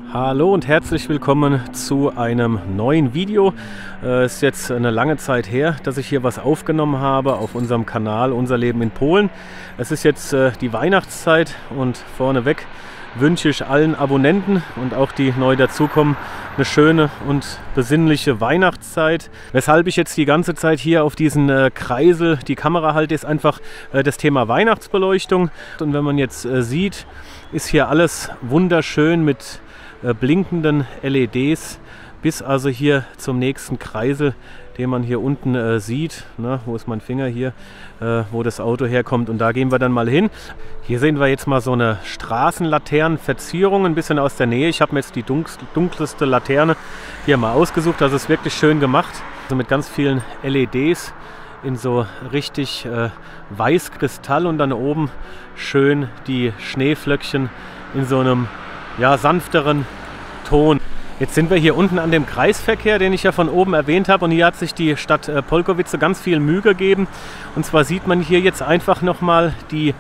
Hallo und herzlich willkommen zu einem neuen Video. Es ist jetzt eine lange Zeit her, dass ich hier was aufgenommen habe auf unserem Kanal Unser Leben in Polen. Es ist jetzt die Weihnachtszeit und vorneweg wünsche ich allen Abonnenten und auch die neu dazukommen eine schöne und besinnliche Weihnachtszeit. Weshalb ich jetzt die ganze Zeit hier auf diesen Kreisel die Kamera halte, ist einfach das Thema Weihnachtsbeleuchtung. Und wenn man jetzt sieht, ist hier alles wunderschön mit blinkenden LEDs bis also hier zum nächsten Kreisel, den man hier unten sieht. Na, wo ist mein Finger hier, wo das Auto herkommt, und da gehen wir dann mal hin. Hier sehen wir jetzt mal so eine Straßenlaternenverzierung ein bisschen aus der Nähe. Ich habe mir jetzt die dunkelste Laterne hier mal ausgesucht. Das ist wirklich schön gemacht. Also mit ganz vielen LEDs in so richtig Weißkristall und dann oben schön die Schneeflöckchen in so einem sanfteren Ton. Jetzt sind wir hier unten an dem Kreisverkehr, den ich ja von oben erwähnt habe, und hier hat sich die Stadt Polkowice ganz viel Mühe gegeben. Und zwar sieht man hier jetzt einfach nochmal die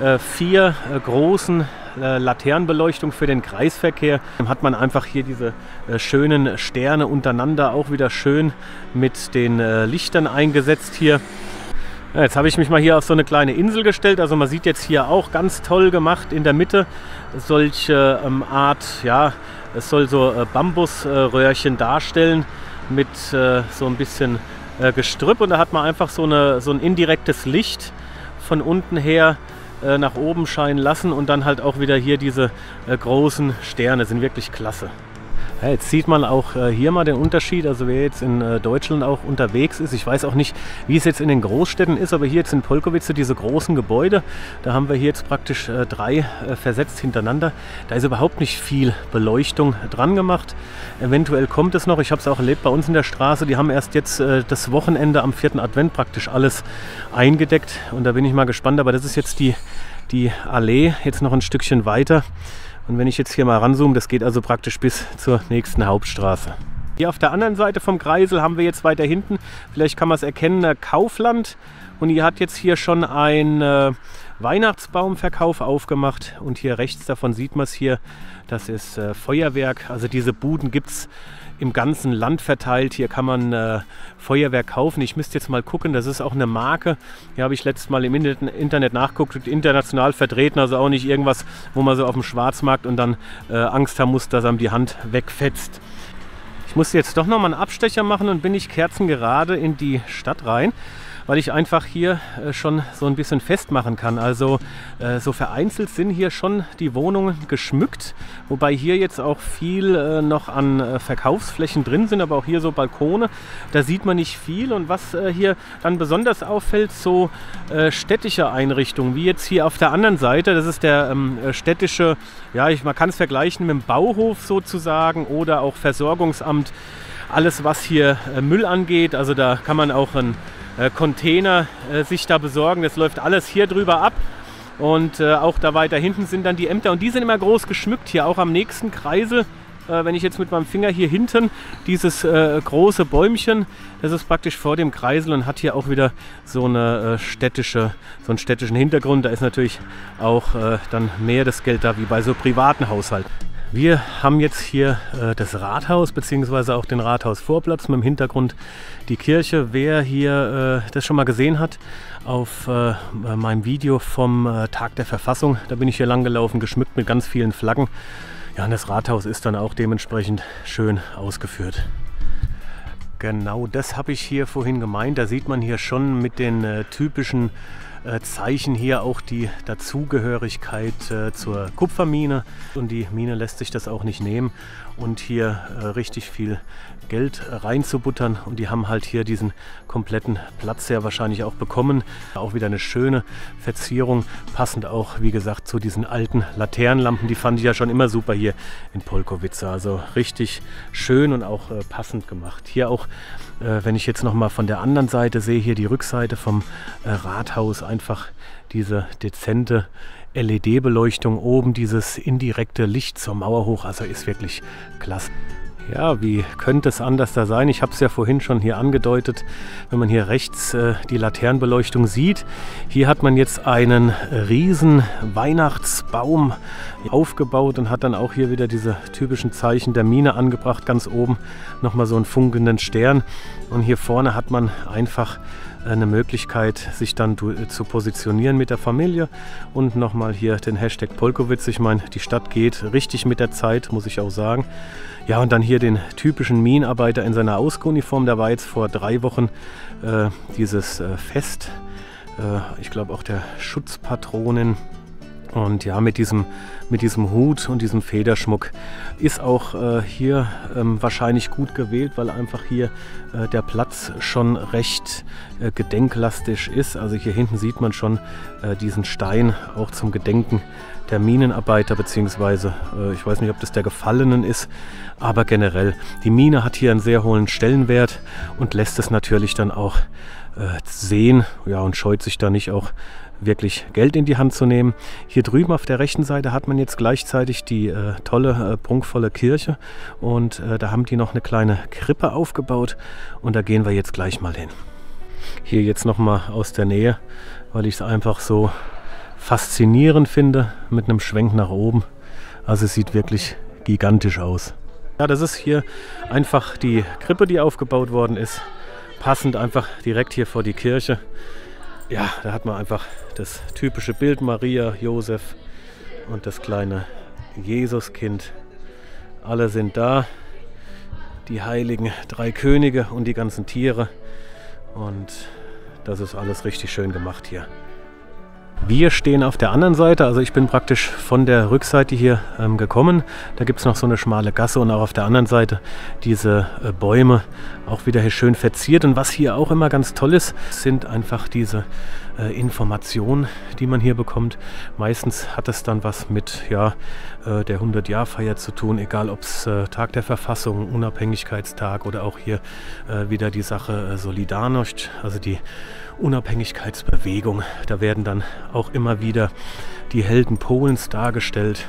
4 großen Laternenbeleuchtung für den Kreisverkehr. Dann hat man einfach hier diese schönen Sterne untereinander auch wieder schön mit den Lichtern eingesetzt hier. Ja, jetzt habe ich mich mal hier auf so eine kleine Insel gestellt. Also man sieht jetzt hier auch ganz toll gemacht in der Mitte solche Art, es soll so Bambusröhrchen darstellen mit so ein bisschen Gestrüpp, und da hat man einfach so ein indirektes Licht von unten her nach oben scheinen lassen, und dann halt auch wieder hier diese großen Sterne, sind wirklich klasse. Ja, jetzt sieht man auch hier mal den Unterschied, also wer jetzt in Deutschland auch unterwegs ist, ich weiß auch nicht, wie es jetzt in den Großstädten ist, aber hier jetzt in Polkowice diese großen Gebäude, da haben wir hier jetzt praktisch 3 versetzt hintereinander. Da ist überhaupt nicht viel Beleuchtung dran gemacht. Eventuell kommt es noch, ich habe es auch erlebt bei uns in der Straße, die haben erst jetzt das Wochenende am 4. Advent praktisch alles eingedeckt, und da bin ich mal gespannt, aber das ist jetzt die Allee, jetzt noch ein Stückchen weiter. Und wenn ich jetzt hier mal ranzoome, das geht also praktisch bis zur nächsten Hauptstraße. Hier auf der anderen Seite vom Kreisel haben wir jetzt weiter hinten, vielleicht kann man es erkennen, Kaufland. Und hier hat jetzt hier schon ein Weihnachtsbaumverkauf aufgemacht. Und hier rechts davon sieht man es hier, das ist Feuerwerk. Also diese Buden gibt es im ganzen Land verteilt. Hier kann man Feuerwerk kaufen. Ich müsste jetzt mal gucken, das ist auch eine Marke. Hier habe ich letztes Mal im Internet nachgeguckt, international vertreten, also auch nicht irgendwas, wo man so auf dem Schwarzmarkt und dann Angst haben muss, dass einem die Hand wegfetzt. Ich musste jetzt doch noch mal einen Abstecher machen und bin ich kerzengerade in die Stadt rein, weil ich einfach hier schon so ein bisschen festmachen kann. Also so vereinzelt sind hier schon die Wohnungen geschmückt, wobei hier jetzt auch viel noch an Verkaufsflächen drin sind, aber auch hier so Balkone, da sieht man nicht viel. Und was hier dann besonders auffällt, so städtische Einrichtungen, wie jetzt hier auf der anderen Seite, das ist der städtische, man kann es vergleichen mit dem Bauhof sozusagen oder auch Versorgungsamt, alles was hier Müll angeht, also da kann man auch ein Container sich da besorgen. Das läuft alles hier drüber ab, und auch da weiter hinten sind dann die Ämter, und die sind immer groß geschmückt. Hier auch am nächsten Kreisel, wenn ich jetzt mit meinem Finger hier hinten, dieses große Bäumchen, das ist praktisch vor dem Kreisel und hat hier auch wieder so einen städtischen Hintergrund. Da ist natürlich auch dann mehr das Geld da wie bei so privaten Haushalten. Wir haben jetzt hier das Rathaus bzw. auch den Rathausvorplatz mit dem Hintergrund die Kirche. Wer hier das schon mal gesehen hat auf meinem Video vom Tag der Verfassung, da bin ich hier lang gelaufen, geschmückt mit ganz vielen Flaggen. Ja, und das Rathaus ist dann auch dementsprechend schön ausgeführt. Genau das habe ich hier vorhin gemeint. Da sieht man hier schon mit den typischen Zeichen hier auch die Dazugehörigkeit zur Kupfermine, und die Mine lässt sich das auch nicht nehmen, und hier richtig viel Geld reinzubuttern, und die haben halt hier diesen kompletten Platz sehr wahrscheinlich auch bekommen. Auch wieder eine schöne Verzierung, passend auch wie gesagt zu diesen alten Laternenlampen, die fand ich ja schon immer super hier in Polkowice, also richtig schön und auch passend gemacht. Hier auch, wenn ich jetzt noch mal von der anderen Seite sehe, hier die Rückseite vom Rathaus, einfach diese dezente LED-Beleuchtung, oben dieses indirekte Licht zur Mauer hoch, also ist wirklich klasse. Ja, wie könnte es anders da sein? Ich habe es ja vorhin schon hier angedeutet, wenn man hier rechts die Laternenbeleuchtung sieht. Hier hat man jetzt einen riesen Weihnachtsbaum aufgebaut und hat dann auch hier wieder diese typischen Zeichen der Mine angebracht. Ganz oben nochmal so einen funkelnden Stern. Und hier vorne hat man einfach eine Möglichkeit, sich dann zu positionieren mit der Familie und nochmal hier den Hashtag Polkowitz. Ich meine, die Stadt geht richtig mit der Zeit, muss ich auch sagen. Ja, und dann hier den typischen Minenarbeiter in seiner Ausuniform. Da war jetzt vor 3 Wochen dieses Fest, ich glaube auch der Schutzpatronin. Und ja, mit diesem Hut und diesem Federschmuck ist auch hier wahrscheinlich gut gewählt, weil einfach hier der Platz schon recht gedenklastig ist. Also hier hinten sieht man schon diesen Stein auch zum Gedenken der Minenarbeiter, beziehungsweise ich weiß nicht, ob das der Gefallenen ist, aber generell, die Mine hat hier einen sehr hohen Stellenwert und lässt es natürlich dann auch sehen, ja, und scheut sich da nicht auch wirklich Geld in die Hand zu nehmen. Hier drüben auf der rechten Seite hat man jetzt gleichzeitig die tolle, prunkvolle Kirche und da haben die noch eine kleine Krippe aufgebaut und da gehen wir jetzt gleich mal hin. Hier jetzt nochmal aus der Nähe, weil ich es einfach so faszinierend finde mit einem Schwenk nach oben. Also es sieht wirklich gigantisch aus. Ja, das ist hier einfach die Krippe, die aufgebaut worden ist. Passend einfach direkt hier vor die Kirche. Ja, da hat man einfach das typische Bild Maria, Josef und das kleine Jesuskind. Alle sind da, die heiligen 3 Könige und die ganzen Tiere. Und das ist alles richtig schön gemacht hier. Wir stehen auf der anderen Seite, also ich bin praktisch von der Rückseite hier gekommen. Da gibt es noch so eine schmale Gasse und auch auf der anderen Seite diese Bäume auch wieder hier schön verziert. Und was hier auch immer ganz toll ist, sind einfach diese Informationen, die man hier bekommt. Meistens hat es dann was mit der 100-Jahr-Feier zu tun, egal ob es Tag der Verfassung, Unabhängigkeitstag oder auch hier wieder die Sache Solidarność, also die Unabhängigkeitsbewegung. Da werden dann auch immer wieder die Helden Polens dargestellt.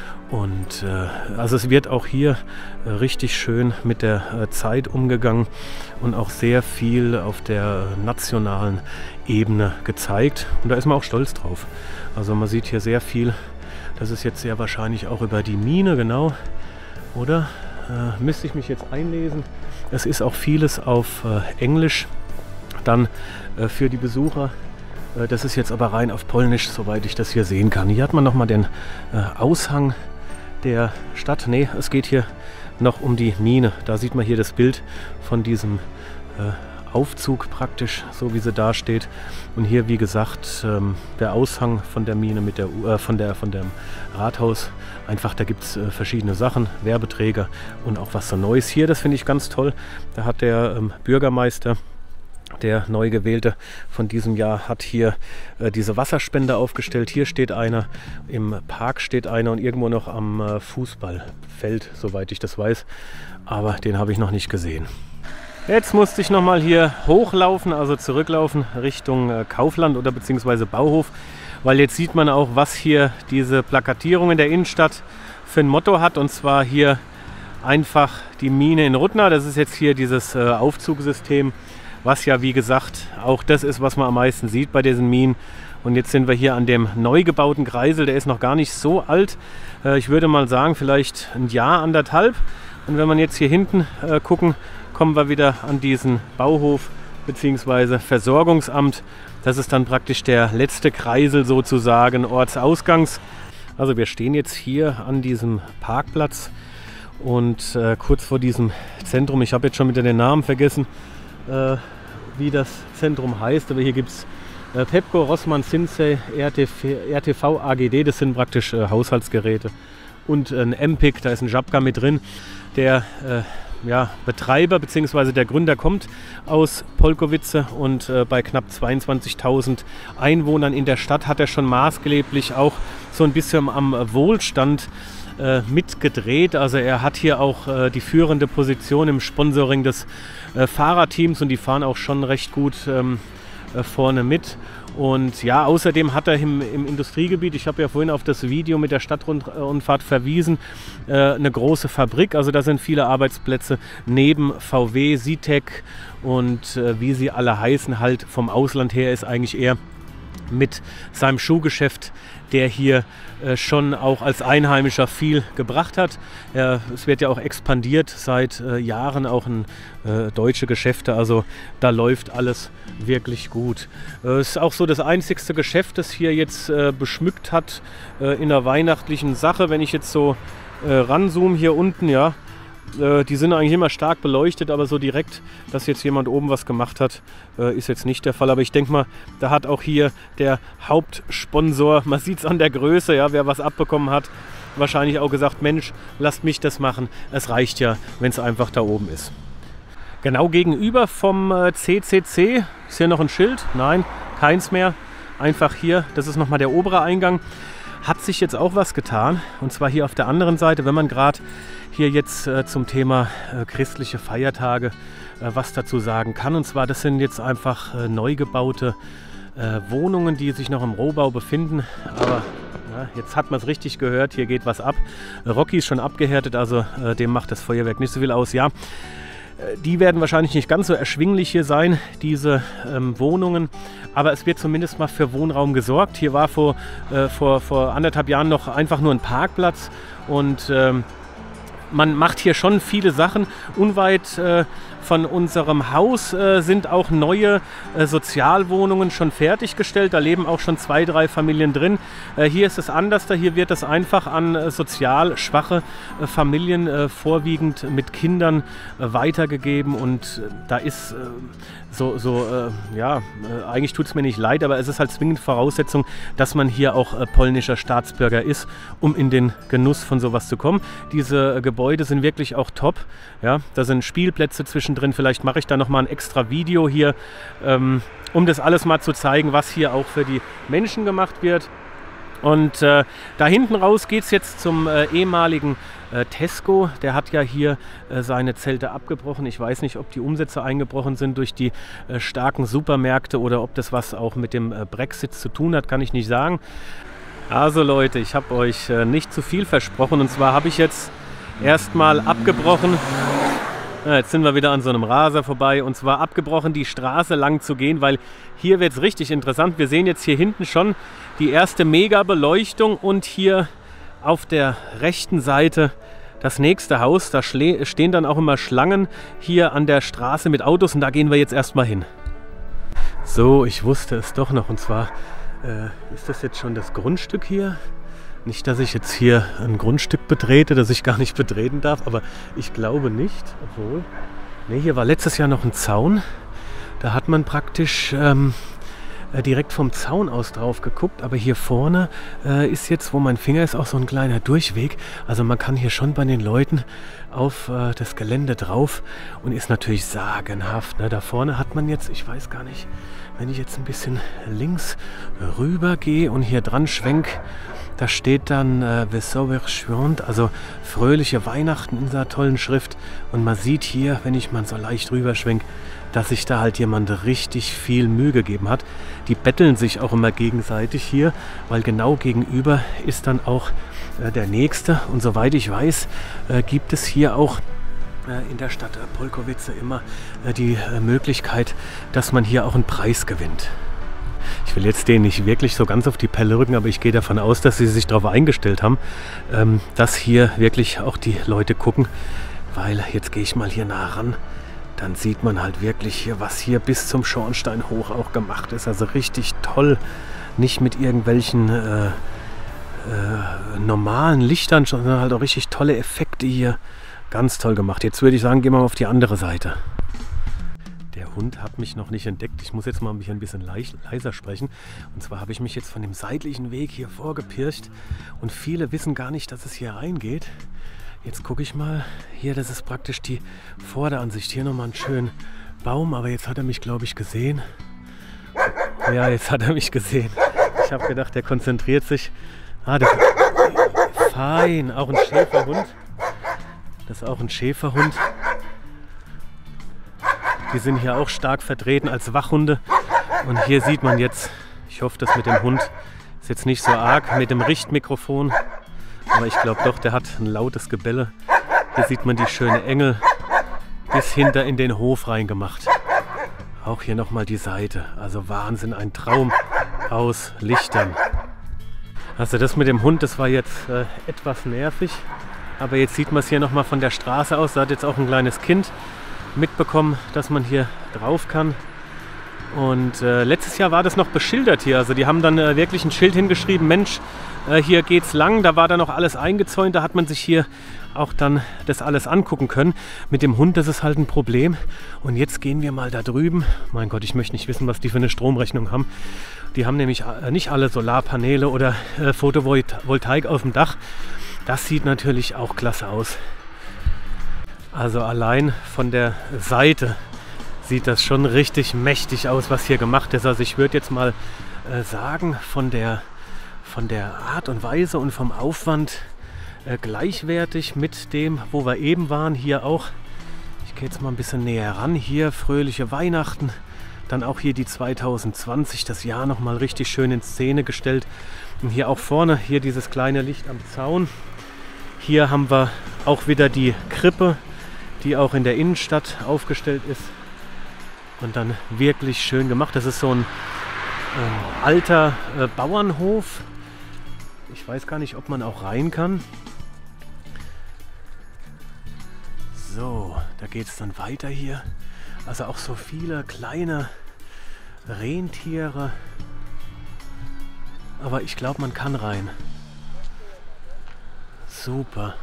Und also es wird auch hier richtig schön mit der Zeit umgegangen und auch sehr viel auf der nationalen Ebene gezeigt. Und da ist man auch stolz drauf. Also man sieht hier sehr viel. Das ist jetzt sehr wahrscheinlich auch über die Mine, genau. Oder? Müsste ich mich jetzt einlesen. Es ist auch vieles auf Englisch. Dann für die Besucher. Das ist jetzt aber rein auf Polnisch, soweit ich das hier sehen kann. Hier hat man nochmal den Aushang der Stadt. Ne, es geht hier noch um die Mine. Da sieht man hier das Bild von diesem Aufzug praktisch, so wie sie da steht. Und hier, wie gesagt, der Aushang von der Mine mit von dem Rathaus. Einfach, da gibt es verschiedene Sachen, Werbeträger und auch was so Neues hier. Das finde ich ganz toll. Da hat der Bürgermeister, der neu gewählte von diesem Jahr, hat hier diese Wasserspender aufgestellt. Hier steht einer, im Park steht einer und irgendwo noch am Fußballfeld, soweit ich das weiß. Aber den habe ich noch nicht gesehen. Jetzt musste ich nochmal hier hochlaufen, also zurücklaufen Richtung Kaufland oder beziehungsweise Bauhof, weil jetzt sieht man auch, was hier diese Plakatierung in der Innenstadt für ein Motto hat. Und zwar hier einfach die Mine in Rudna. Das ist jetzt hier dieses Aufzugssystem, was ja, wie gesagt, auch das ist, was man am meisten sieht bei diesen Minen. Und jetzt sind wir hier an dem neu gebauten Kreisel. Der ist noch gar nicht so alt. Ich würde mal sagen, vielleicht ein Jahr, 1,5. Und wenn man jetzt hier hinten gucken, kommen wir wieder an diesen Bauhof bzw. Versorgungsamt. Das ist dann praktisch der letzte Kreisel sozusagen, Ortsausgangs. Also wir stehen jetzt hier an diesem Parkplatz und kurz vor diesem Zentrum. Ich habe jetzt schon wieder den Namen vergessen, wie das Zentrum heißt, aber hier gibt es Pepco, Rossmann, Sinsay, RTV AGD, das sind praktisch Haushaltsgeräte, und ein Empik, da ist ein Żabka mit drin. Der Betreiber bzw. der Gründer kommt aus Polkowice und bei knapp 22.000 Einwohnern in der Stadt hat er schon maßgeblich auch so ein bisschen am Wohlstand mitgedreht. Also er hat hier auch die führende Position im Sponsoring des Fahrerteams und die fahren auch schon recht gut vorne mit. Und ja, außerdem hat er im Industriegebiet, ich habe ja vorhin auf das Video mit der Stadtrundfahrt verwiesen, eine große Fabrik. Also da sind viele Arbeitsplätze neben VW, Sitec und wie sie alle heißen, halt vom Ausland her ist eigentlich eher mit seinem Schuhgeschäft, der hier schon auch als Einheimischer viel gebracht hat. Es wird ja auch expandiert seit Jahren, auch in deutsche Geschäfte, also da läuft alles wirklich gut. Es ist auch so das einzigste Geschäft, das hier jetzt beschmückt hat in einer weihnachtlichen Sache. Wenn ich jetzt so ranzoome hier unten, ja, die sind eigentlich immer stark beleuchtet, aber so direkt, dass jetzt jemand oben was gemacht hat, ist jetzt nicht der Fall. Aber ich denke mal, da hat auch hier der Hauptsponsor, man sieht es an der Größe, ja, wer was abbekommen hat, wahrscheinlich auch gesagt, Mensch, lasst mich das machen. Es reicht ja, wenn es einfach da oben ist. Genau gegenüber vom CCC, ist hier noch ein Schild? Nein, keins mehr. Einfach hier, das ist nochmal der obere Eingang. Hat sich jetzt auch was getan, und zwar hier auf der anderen Seite, wenn man gerade hier jetzt zum Thema christliche Feiertage was dazu sagen kann. Und zwar, das sind jetzt einfach neu gebaute Wohnungen, die sich noch im Rohbau befinden. Aber ja, jetzt hat man es richtig gehört, hier geht was ab. Rocky ist schon abgehärtet, also dem macht das Feuerwerk nicht so viel aus. Ja, die werden wahrscheinlich nicht ganz so erschwinglich hier sein, diese Wohnungen. Aber es wird zumindest mal für Wohnraum gesorgt. Hier war vor 1,5 Jahren noch einfach nur ein Parkplatz. Und man macht hier schon viele Sachen. Unweit von unserem Haus sind auch neue Sozialwohnungen schon fertiggestellt. Da leben auch schon 2, 3 Familien drin. Hier ist es anders. Hier wird es einfach an sozial schwache Familien, vorwiegend mit Kindern, weitergegeben. Und da ist eigentlich tut es mir nicht leid, aber es ist halt zwingend Voraussetzung, dass man hier auch polnischer Staatsbürger ist, um in den Genuss von sowas zu kommen. Diese Gebäude sind wirklich auch top. Ja, da sind Spielplätze zwischendrin. Vielleicht mache ich da nochmal ein extra Video hier, um das alles mal zu zeigen, was hier auch für die Menschen gemacht wird. Und da hinten raus geht es jetzt zum ehemaligen Tesco. Der hat ja hier seine Zelte abgebrochen. Ich weiß nicht, ob die Umsätze eingebrochen sind durch die starken Supermärkte oder ob das was auch mit dem Brexit zu tun hat, kann ich nicht sagen. Also Leute, ich habe euch nicht zu viel versprochen, und zwar habe ich jetzt erstmal abgebrochen. Jetzt sind wir wieder an so einem Raser vorbei, und zwar abgebrochen, die Straße lang zu gehen, weil hier wird es richtig interessant. Wir sehen jetzt hier hinten schon die erste Mega-Beleuchtung und hier auf der rechten Seite das nächste Haus. Da stehen dann auch immer Schlangen hier an der Straße mit Autos, und da gehen wir jetzt erstmal hin. So, ich wusste es doch noch, und zwar ist das jetzt schon das Grundstück hier. Nicht, dass ich jetzt hier ein Grundstück betrete, das ich gar nicht betreten darf, aber ich glaube nicht. Obwohl, ne, hier war letztes Jahr noch ein Zaun. Da hat man praktisch direkt vom Zaun aus drauf geguckt, aber hier vorne ist jetzt, wo mein Finger ist, auch so ein kleiner Durchweg. Also man kann hier schon bei den Leuten auf das Gelände drauf, und ist natürlich sagenhaft. Ne? Da vorne hat man jetzt, ich weiß gar nicht, wenn ich jetzt ein bisschen links rüber gehe und hier dran schwenk, da steht dann Wesołe Świąt, also fröhliche Weihnachten in dieser tollen Schrift. Und man sieht hier, wenn ich mal so leicht rüberschwenk, dass sich da halt jemand richtig viel Mühe gegeben hat. Die betteln sich auch immer gegenseitig hier, weil genau gegenüber ist dann auch der nächste. Und soweit ich weiß, gibt es hier auch in der Stadt Polkowice immer die Möglichkeit, dass man hier auch einen Preis gewinnt. Ich will jetzt denen nicht wirklich so ganz auf die Pelle rücken, aber ich gehe davon aus, dass sie sich darauf eingestellt haben, dass hier wirklich auch die Leute gucken, weil jetzt gehe ich mal hier nah ran, dann sieht man halt wirklich hier, was hier bis zum Schornstein hoch auch gemacht ist. Also richtig toll, nicht mit irgendwelchen normalen Lichtern, sondern halt auch richtig tolle Effekte hier. Ganz toll gemacht. Jetzt würde ich sagen, gehen wir mal auf die andere Seite. Der Hund hat mich noch nicht entdeckt. Ich muss jetzt mal ein bisschen leiser sprechen. Und zwar habe ich mich jetzt von dem seitlichen Weg hier vorgepircht. Und viele wissen gar nicht, dass es hier reingeht. Jetzt gucke ich mal. Hier, das ist praktisch die Vorderansicht. Hier nochmal einen schönen Baum. Aber jetzt hat er mich, glaube ich, gesehen. Ja, jetzt hat er mich gesehen. Ich habe gedacht, der konzentriert sich. Ah, der fein. Auch ein Schäferhund. Das ist auch ein Schäferhund. Die sind hier auch stark vertreten als Wachhunde. Und hier sieht man jetzt, ich hoffe, das mit dem Hund ist jetzt nicht so arg, mit dem Richtmikrofon. Aber ich glaube doch, der hat ein lautes Gebelle. Hier sieht man die schöne Engel bis hinter in den Hof reingemacht. Auch hier nochmal die Seite. Also Wahnsinn, ein Traum aus Lichtern. Also das mit dem Hund, das war jetzt etwas nervig. Aber jetzt sieht man es hier nochmal von der Straße aus. Da hat jetzt auch ein kleines Kind mitbekommen, dass man hier drauf kann. Und letztes Jahr war das noch beschildert hier. Also die haben dann wirklich ein Schild hingeschrieben, Mensch, hier geht's lang. Da war dann noch alles eingezäunt. Da hat man sich hier auch dann das alles angucken können. Mit dem Hund, das ist halt ein Problem. Und jetzt gehen wir mal da drüben. Mein Gott, ich möchte nicht wissen, was die für eine Stromrechnung haben. Die haben nämlich nicht alle Solarpaneele oder Photovoltaik auf dem Dach. Das sieht natürlich auch klasse aus. Also allein von der Seite sieht das schon richtig mächtig aus, was hier gemacht ist. Also ich würde jetzt mal sagen, von der Art und Weise und vom Aufwand gleichwertig mit dem, wo wir eben waren. Hier auch, ich gehe jetzt mal ein bisschen näher ran, hier fröhliche Weihnachten. Dann auch hier die 2020, das Jahr nochmal richtig schön in Szene gestellt. Und hier auch vorne, hier dieses kleine Licht am Zaun. Hier haben wir auch wieder die Krippe, die auch in der Innenstadt aufgestellt ist. Und dann wirklich schön gemacht. Das ist so ein alter Bauernhof. Ich weiß gar nicht, ob man auch rein kann. So, da geht es dann weiter hier. Also auch so viele kleine Rentiere. Aber ich glaube, man kann rein. Super.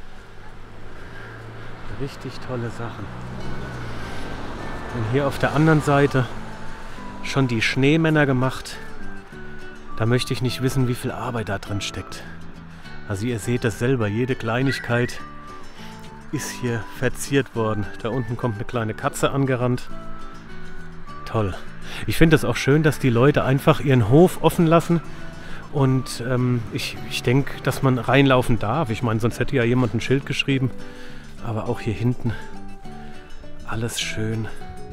Richtig tolle Sachen. Und hier auf der anderen Seite schon die Schneemänner gemacht. Da möchte ich nicht wissen, wie viel Arbeit da drin steckt. Also ihr seht das selber, jede Kleinigkeit ist hier verziert worden. Da unten kommt eine kleine Katze angerannt. Toll. Ich finde es auch schön, dass die Leute einfach ihren Hof offen lassen. Und ich denke, dass man reinlaufen darf. Ich meine, sonst hätte ja jemand ein Schild geschrieben. Aber auch hier hinten alles schön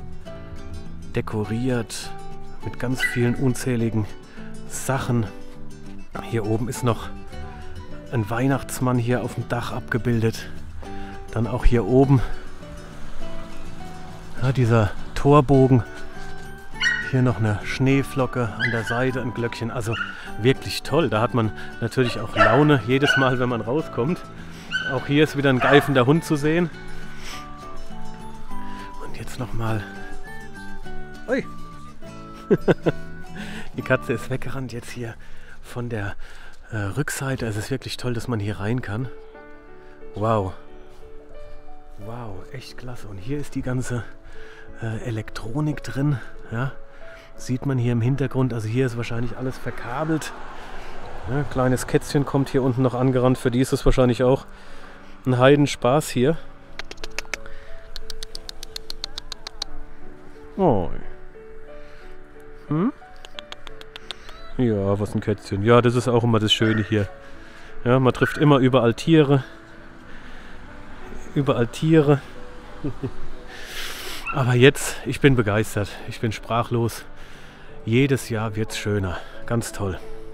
dekoriert mit ganz vielen unzähligen Sachen. Hier oben ist noch ein Weihnachtsmann hier auf dem Dach abgebildet. Dann auch hier oben ja, dieser Torbogen. Hier noch eine Schneeflocke an der Seite, ein Glöckchen. Also wirklich toll. Da hat man natürlich auch Laune jedes Mal, wenn man rauskommt. Auch hier ist wieder ein geifender Hund zu sehen. Und jetzt nochmal. Ui! Die Katze ist weggerannt jetzt hier von der Rückseite. Es ist wirklich toll, dass man hier rein kann. Wow. Wow, echt klasse. Und hier ist die ganze Elektronik drin. Ja, sieht man hier im Hintergrund. Also hier ist wahrscheinlich alles verkabelt. Ja, kleines Kätzchen kommt hier unten noch angerannt. Für die ist es wahrscheinlich auch ein Heidenspaß hier. Oh. Hm? Ja, was ein Kätzchen. Ja, das ist auch immer das Schöne hier. Ja, man trifft immer überall Tiere. Überall Tiere. Aber jetzt, ich bin begeistert. Ich bin sprachlos. Jedes Jahr wird es schöner. Ganz toll.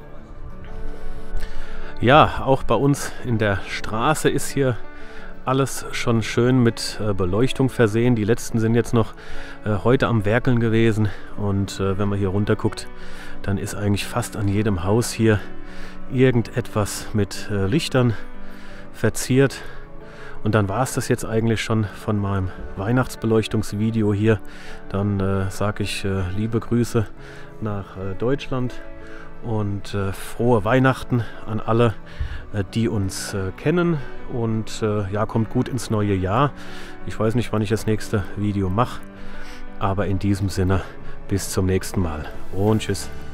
Ja, auch bei uns in der Straße ist hier alles schon schön mit Beleuchtung versehen. Die letzten sind jetzt noch heute am Werkeln gewesen. Und wenn man hier runter guckt, dann ist eigentlich fast an jedem Haus hier irgendetwas mit Lichtern verziert. Und dann war es das jetzt eigentlich schon von meinem Weihnachtsbeleuchtungsvideo hier. Dann sage ich liebe Grüße nach Deutschland und frohe Weihnachten an alle, die uns kennen. Und ja, kommt gut ins neue Jahr. Ich weiß nicht, wann ich das nächste Video mache. Aber in diesem Sinne, bis zum nächsten Mal und tschüss.